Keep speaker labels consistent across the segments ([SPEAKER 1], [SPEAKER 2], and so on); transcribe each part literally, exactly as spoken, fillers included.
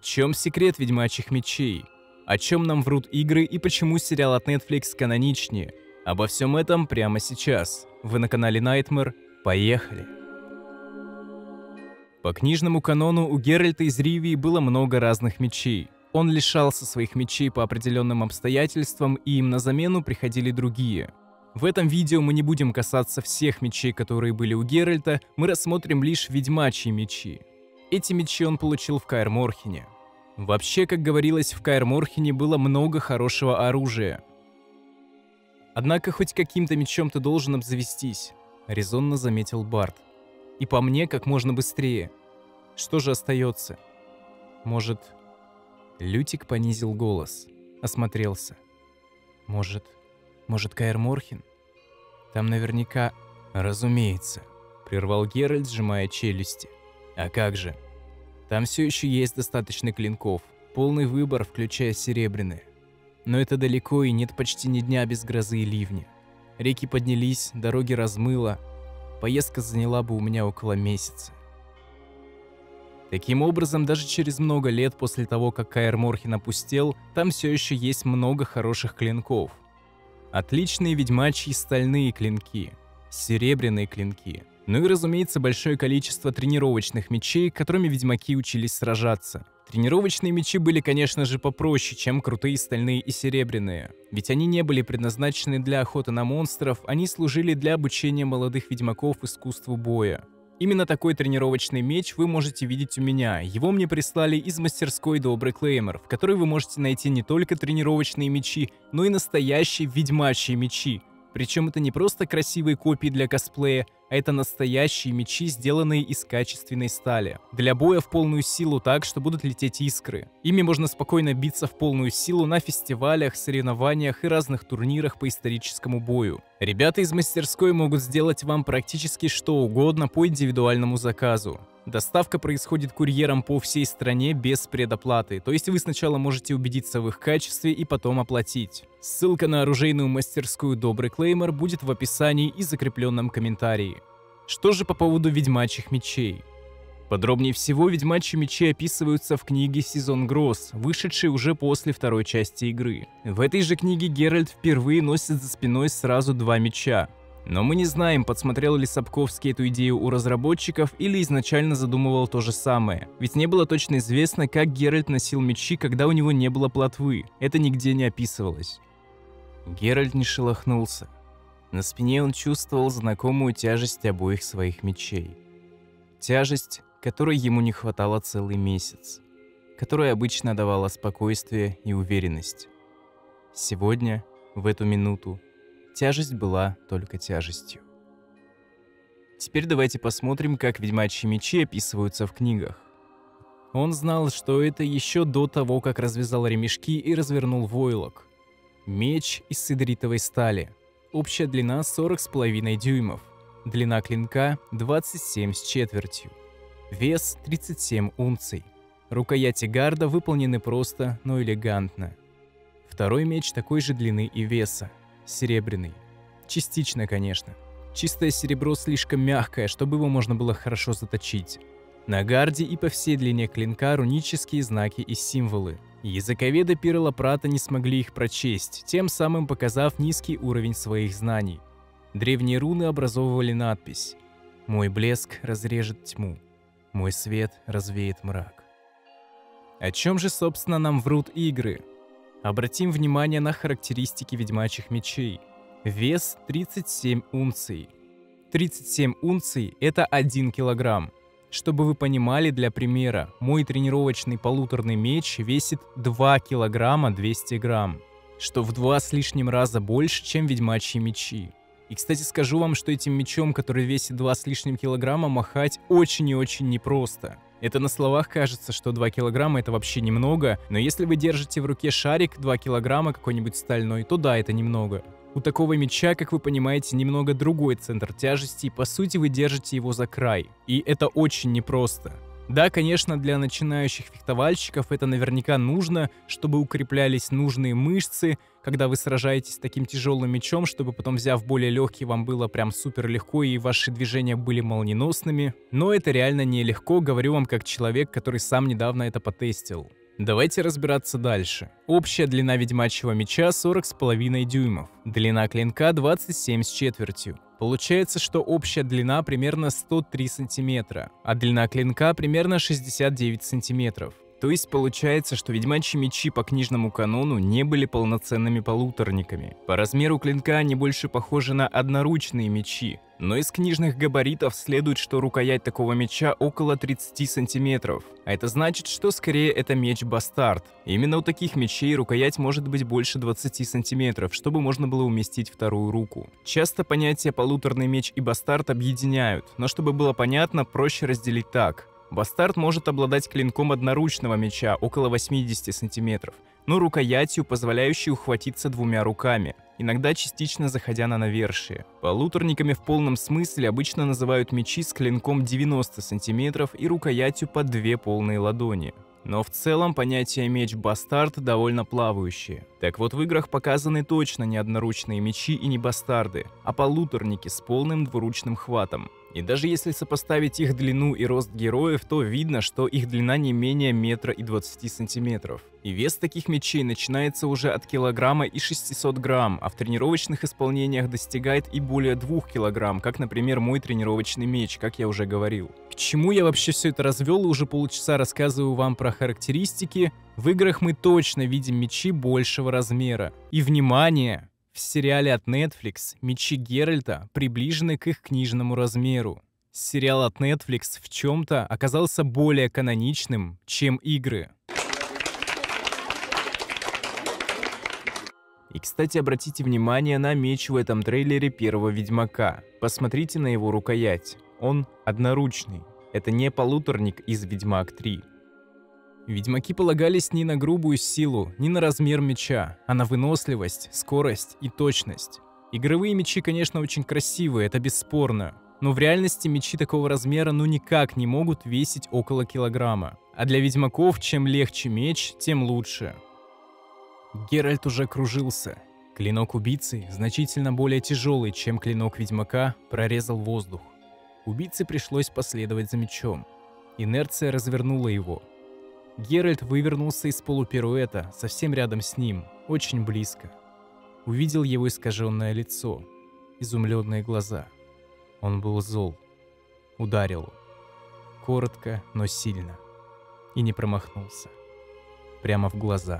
[SPEAKER 1] чем секрет ведьмачьих мечей? О чем нам врут игры и почему сериал от Netflix каноничнее? Обо всем этом прямо сейчас. Вы на канале Nightmare. Поехали! По книжному канону у Геральта из Ривии было много разных мечей. Он лишался своих мечей по определенным обстоятельствам, и им на замену приходили другие. В этом видео мы не будем касаться всех мечей, которые были у Геральта, мы рассмотрим лишь ведьмачьи мечи. Эти мечи он получил в Каэр Морхене. Вообще, как говорилось, в Каэр Морхене было много хорошего оружия. Однако хоть каким-то мечом ты должен обзавестись, резонно заметил Барт. И по мне, как можно быстрее. Что же остается? Может... Лютик понизил голос, осмотрелся. Может... Может, Каэр Морхен? Там наверняка... Разумеется, прервал Геральт, сжимая челюсти. А как же? Там все еще есть достаточно клинков, полный выбор, включая серебряные. Но это далеко, и нет почти ни дня без грозы и ливня. Реки поднялись, дороги размыло. Поездка заняла бы у меня около месяца. Таким образом, даже через много лет после того, как Каэр Морхен опустел, там все еще есть много хороших клинков. Отличные ведьмачьи стальные клинки, серебряные клинки. Ну и, разумеется, большое количество тренировочных мечей, которыми ведьмаки учились сражаться. Тренировочные мечи были, конечно же, попроще, чем крутые стальные и серебряные. Ведь они не были предназначены для охоты на монстров, они служили для обучения молодых ведьмаков искусству боя. Именно такой тренировочный меч вы можете видеть у меня. Его мне прислали из мастерской Добрый Клеймор, в которой вы можете найти не только тренировочные мечи, но и настоящие ведьмачьи мечи. Причем это не просто красивые копии для косплея, а это настоящие мечи, сделанные из качественной стали. Для боя в полную силу так, что будут лететь искры. Ими можно спокойно биться в полную силу на фестивалях, соревнованиях и разных турнирах по историческому бою. Ребята из мастерской могут сделать вам практически что угодно по индивидуальному заказу. Доставка происходит курьером по всей стране без предоплаты, то есть вы сначала можете убедиться в их качестве и потом оплатить. Ссылка на оружейную мастерскую Добрый Клеймор будет в описании и закрепленном комментарии. Что же по поводу ведьмачьих мечей? Подробнее всего ведьмачьи мечи описываются в книге «Сезон гроз», вышедшей уже после второй части игры. В этой же книге Геральт впервые носит за спиной сразу два меча. Но мы не знаем, подсмотрел ли Сапковский эту идею у разработчиков или изначально задумывал то же самое. Ведь не было точно известно, как Геральт носил мечи, когда у него не было плотвы. Это нигде не описывалось. Геральт не шелохнулся. На спине он чувствовал знакомую тяжесть обоих своих мечей. Тяжесть, которой ему не хватало целый месяц. Которая обычно давала спокойствие и уверенность. Сегодня, в эту минуту, тяжесть была только тяжестью. Теперь давайте посмотрим, как ведьмачьи мечи описываются в книгах. Он знал, что это еще до того, как развязал ремешки и развернул войлок. Меч из сидритовой стали. Общая длина сорок с половиной дюймов. Длина клинка двадцать семь с четвертью. Вес тридцать семь унций. Рукояти гарда выполнены просто, но элегантно. Второй меч такой же длины и веса. Серебряный. Частично, конечно. Чистое серебро слишком мягкое, чтобы его можно было хорошо заточить. На гарде и по всей длине клинка рунические знаки и символы. Языковеды Пирла Прата не смогли их прочесть, тем самым показав низкий уровень своих знаний. Древние руны образовывали надпись: «Мой блеск разрежет тьму, мой свет развеет мрак». О чем же, собственно, нам врут игры? Обратим внимание на характеристики ведьмачьих мечей. Вес тридцать семь унций. тридцать семь унций – это один килограмм. Чтобы вы понимали, для примера, мой тренировочный полуторный меч весит два килограмма двести грамм, что в два с лишним раза больше, чем ведьмачьи мечи. И, кстати, скажу вам, что этим мечом, который весит два с лишним килограмма, махать очень и очень непросто. Это на словах кажется, что два килограмма это вообще немного, но если вы держите в руке шарик два килограмма какой-нибудь стальной, то да, это немного. У такого меча, как вы понимаете, немного другой центр тяжести, и по сути вы держите его за край. И это очень непросто. Да, конечно, для начинающих фехтовальщиков это наверняка нужно, чтобы укреплялись нужные мышцы, когда вы сражаетесь с таким тяжелым мечом, чтобы потом, взяв более легкий, вам было прям супер легко и ваши движения были молниеносными. Но это реально нелегко, говорю вам как человек, который сам недавно это потестил. Давайте разбираться дальше. Общая длина ведьмачьего меча сорок с половиной дюймов, длина клинка двадцать семь с четвертью. Получается, что общая длина примерно сто три сантиметра, а длина клинка примерно шестьдесят девять сантиметров. То есть получается, что ведьмачьи мечи по книжному канону не были полноценными полуторниками. По размеру клинка они больше похожи на одноручные мечи. Но из книжных габаритов следует, что рукоять такого меча около тридцати сантиметров. А это значит, что скорее это меч-бастард. Именно у таких мечей рукоять может быть больше двадцати сантиметров, чтобы можно было уместить вторую руку. Часто понятия полуторный меч и бастард объединяют, но чтобы было понятно, проще разделить так. Бастард может обладать клинком одноручного меча около восьмидесяти сантиметров, но рукоятью, позволяющей ухватиться двумя руками, иногда частично заходя на навершие. Полуторниками в полном смысле обычно называют мечи с клинком девяноста сантиметров и рукоятью под две полные ладони. Но в целом понятие меч-бастард довольно плавающее. Так вот, в играх показаны точно не одноручные мечи и не бастарды, а полуторники с полным двуручным хватом. И даже если сопоставить их длину и рост героев, то видно, что их длина не менее метра и двадцати сантиметров. И вес таких мечей начинается уже от килограмма и шестисот грамм, а в тренировочных исполнениях достигает и более двух килограмм, как, например, мой тренировочный меч, как я уже говорил. К чему я вообще все это развел и уже полчаса рассказываю вам про характеристики? В играх мы точно видим мечи большего размера. И, внимание! В сериале от Netflix мечи Геральта приближены к их книжному размеру. Сериал от Netflix в чем-то оказался более каноничным, чем игры. И, кстати, обратите внимание на меч в этом трейлере первого Ведьмака. Посмотрите на его рукоять. Он одноручный. Это не полуторник из Ведьмак три. Ведьмаки полагались не на грубую силу, не на размер меча, а на выносливость, скорость и точность. Игровые мечи, конечно, очень красивые, это бесспорно. Но в реальности мечи такого размера ну никак не могут весить около килограмма. А для ведьмаков чем легче меч, тем лучше. Геральт уже кружился. Клинок убийцы, значительно более тяжелый, чем клинок ведьмака, прорезал воздух. Убийце пришлось последовать за мечом. Инерция развернула его. Геральт вывернулся из полупируэта, совсем рядом с ним, очень близко. Увидел его искаженное лицо, изумленные глаза. Он был зол. Ударил. Коротко, но сильно. И не промахнулся. Прямо в глаза.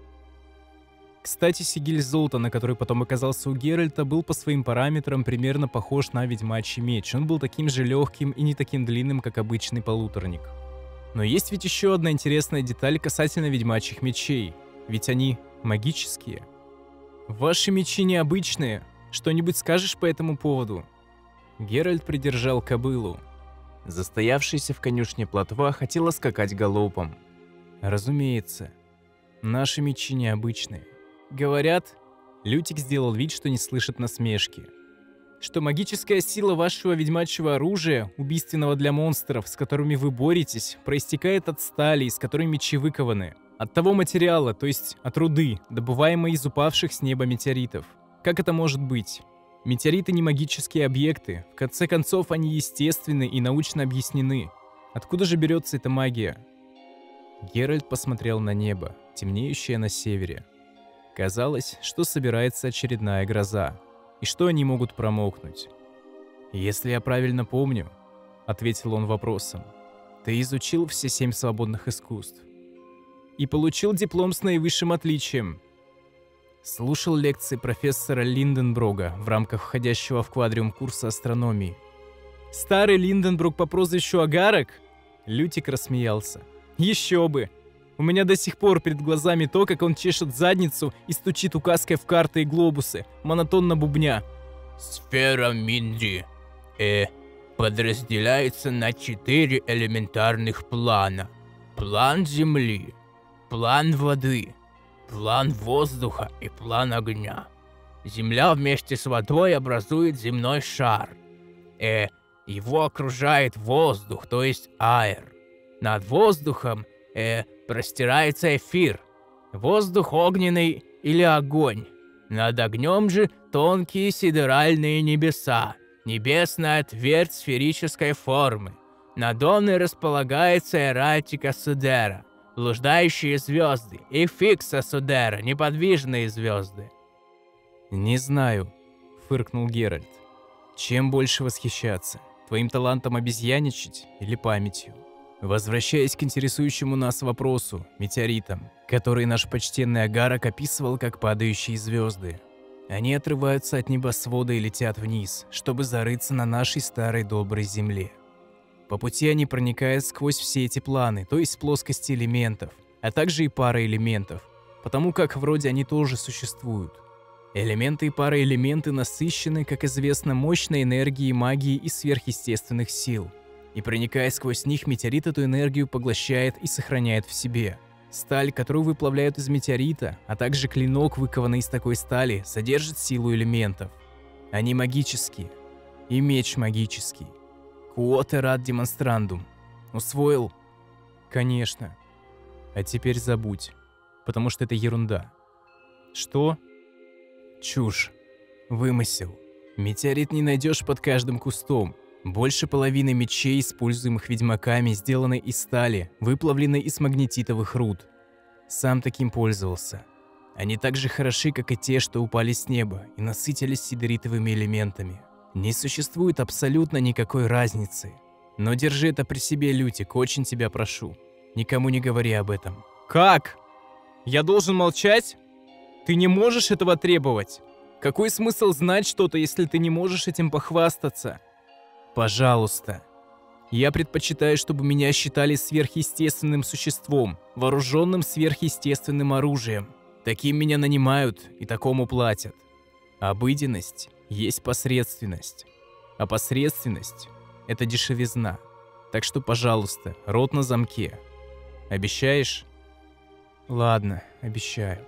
[SPEAKER 1] Кстати, сигиль золота, на который потом оказался у Геральта, был по своим параметрам примерно похож на ведьмачий меч. Он был таким же легким и не таким длинным, как обычный полуторник. Но есть ведь еще одна интересная деталь касательно ведьмачьих мечей. Ведь они магические. Ваши мечи необычные. Что-нибудь скажешь по этому поводу? Геральт придержал кобылу. Застоявшаяся в конюшне плотва хотела скакать галопом. Разумеется, наши мечи необычные. Говорят, Лютик сделал вид, что не слышит насмешки. Что магическая сила вашего ведьмачьего оружия, убийственного для монстров, с которыми вы боретесь, проистекает от стали, из которой мечи выкованы. От того материала, то есть от руды, добываемой из упавших с неба метеоритов. Как это может быть? Метеориты не магические объекты. В конце концов, они естественны и научно объяснены. Откуда же берется эта магия? Геральт посмотрел на небо, темнеющее на севере. Казалось, что собирается очередная гроза. И что они могут промокнуть? «Если я правильно помню», — ответил он вопросом, — «ты изучил все семь свободных искусств и получил диплом с наивысшим отличием. Слушал лекции профессора Линденброга в рамках входящего в квадриум курса астрономии. Старый Линденброг по прозвищу Агарок?» Лютик рассмеялся. «Еще бы! У меня до сих пор перед глазами то, как он чешет задницу и стучит указкой в карты и глобусы, монотонно бубня.
[SPEAKER 2] Сфера Минди э, подразделяется на четыре элементарных плана. План Земли, план воды, план воздуха и план огня. Земля вместе с водой образует земной шар. Э, его окружает воздух, то есть аэр. Над воздухом э, простирается эфир. Воздух огненный или огонь. Над огнем же тонкие сидеральные небеса. Небесная твердь сферической формы. На доне располагается Эратика Судера, блуждающие звезды, и Фикса Судера, неподвижные звезды.
[SPEAKER 1] «Не знаю», — фыркнул Геральт. «Чем больше восхищаться? Твоим талантом обезьяничать или памятью?» Возвращаясь к интересующему нас вопросу, метеоритам, который наш почтенный Агарок описывал как падающие звезды. Они отрываются от небосвода и летят вниз, чтобы зарыться на нашей старой доброй земле. По пути они проникают сквозь все эти планы, то есть плоскости элементов, а также и параэлементов, потому как вроде они тоже существуют. Элементы и параэлементы насыщены, как известно, мощной энергией магии и сверхъестественных сил. И проникая сквозь них, метеорит эту энергию поглощает и сохраняет в себе. Сталь, которую выплавляют из метеорита, а также клинок, выкованный из такой стали, содержит силу элементов. Они магические. И меч магический. Quod erat demonstrandum. Усвоил? Конечно. А теперь забудь, потому что это ерунда. Что? Чушь. Вымысел. Метеорит не найдешь под каждым кустом. Больше половины мечей, используемых ведьмаками, сделаны из стали, выплавленной из магнетитовых руд. Сам таким пользовался. Они так же хороши, как и те, что упали с неба и насытились сидеритовыми элементами. Не существует абсолютно никакой разницы. Но держи это при себе, Лютик, очень тебя прошу. Никому не говори об этом. Как? Я должен молчать? Ты не можешь этого требовать. Какой смысл знать что-то, если ты не можешь этим похвастаться? Пожалуйста. Я предпочитаю, чтобы меня считали сверхъестественным существом, вооруженным сверхъестественным оружием. Таким меня нанимают и такому платят. Обыденность есть посредственность. А посредственность – это дешевизна. Так что, пожалуйста, рот на замке. Обещаешь? Ладно, обещаю.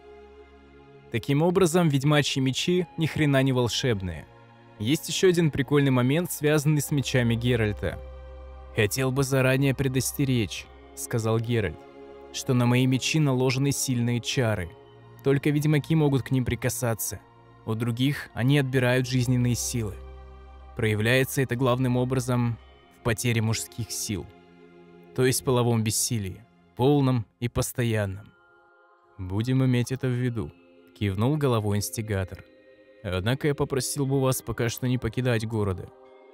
[SPEAKER 1] Таким образом, ведьмачьи мечи ни хрена не волшебные. Есть еще один прикольный момент, связанный с мечами Геральта. «Хотел бы заранее предостеречь», — сказал Геральт, «что на мои мечи наложены сильные чары. Только ведьмаки могут к ним прикасаться. У других они отбирают жизненные силы. Проявляется это главным образом в потере мужских сил, то есть половом бессилии, полном и постоянном». «Будем иметь это в виду», — кивнул головой инстигатор. «Однако я попросил бы вас пока что не покидать города».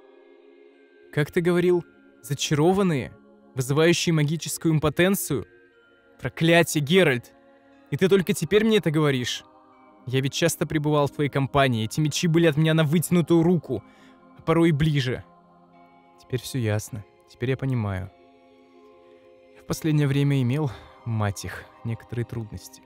[SPEAKER 1] «Как ты говорил, зачарованные, вызывающие магическую импотенцию? Проклятие, Геральт! И ты только теперь мне это говоришь? Я ведь часто пребывал в твоей компании, эти мечи были от меня на вытянутую руку, а порой и ближе». «Теперь все ясно, теперь я понимаю. Я в последнее время имел, мать их, некоторые трудности».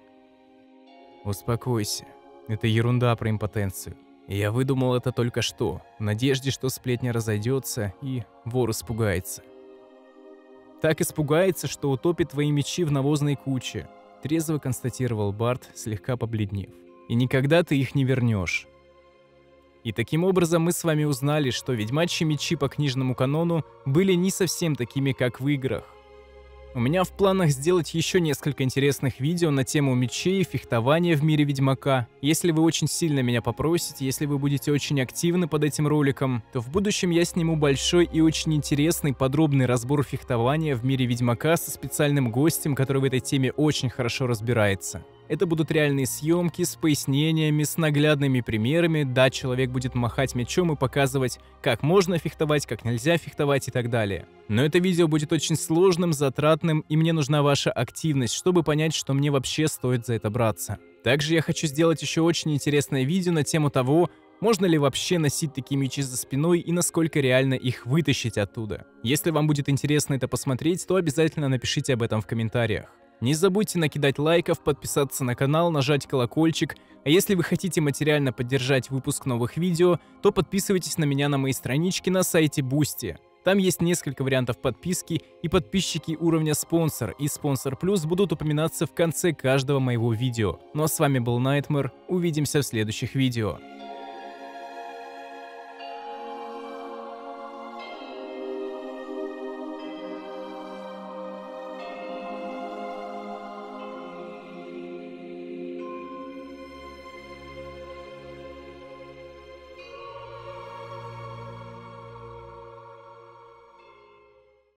[SPEAKER 1] «Успокойся. Это ерунда про импотенцию. Я выдумал это только что, в надежде, что сплетня разойдется и вор испугается». «Так испугается, что утопит твои мечи в навозной куче», — трезво констатировал Барт, слегка побледнев. «И никогда ты их не вернешь». И таким образом мы с вами узнали, что ведьмачьи мечи по книжному канону были не совсем такими, как в играх. У меня в планах сделать еще несколько интересных видео на тему мечей и фехтования в мире Ведьмака. Если вы очень сильно меня попросите, если вы будете очень активны под этим роликом, то в будущем я сниму большой и очень интересный подробный разбор фехтования в мире Ведьмака со специальным гостем, который в этой теме очень хорошо разбирается. Это будут реальные съемки с пояснениями, с наглядными примерами. Да, человек будет махать мечом и показывать, как можно фехтовать, как нельзя фехтовать и так далее. Но это видео будет очень сложным, затратным, и мне нужна ваша активность, чтобы понять, что мне вообще стоит за это браться. Также я хочу сделать еще очень интересное видео на тему того, можно ли вообще носить такие мечи за спиной и насколько реально их вытащить оттуда. Если вам будет интересно это посмотреть, то обязательно напишите об этом в комментариях. Не забудьте накидать лайков, подписаться на канал, нажать колокольчик, а если вы хотите материально поддержать выпуск новых видео, то подписывайтесь на меня на моей страничке на сайте Boosty. Там есть несколько вариантов подписки, и подписчики уровня спонсор и спонсор плюс будут упоминаться в конце каждого моего видео. Ну а с вами был Nightmare, увидимся в следующих видео.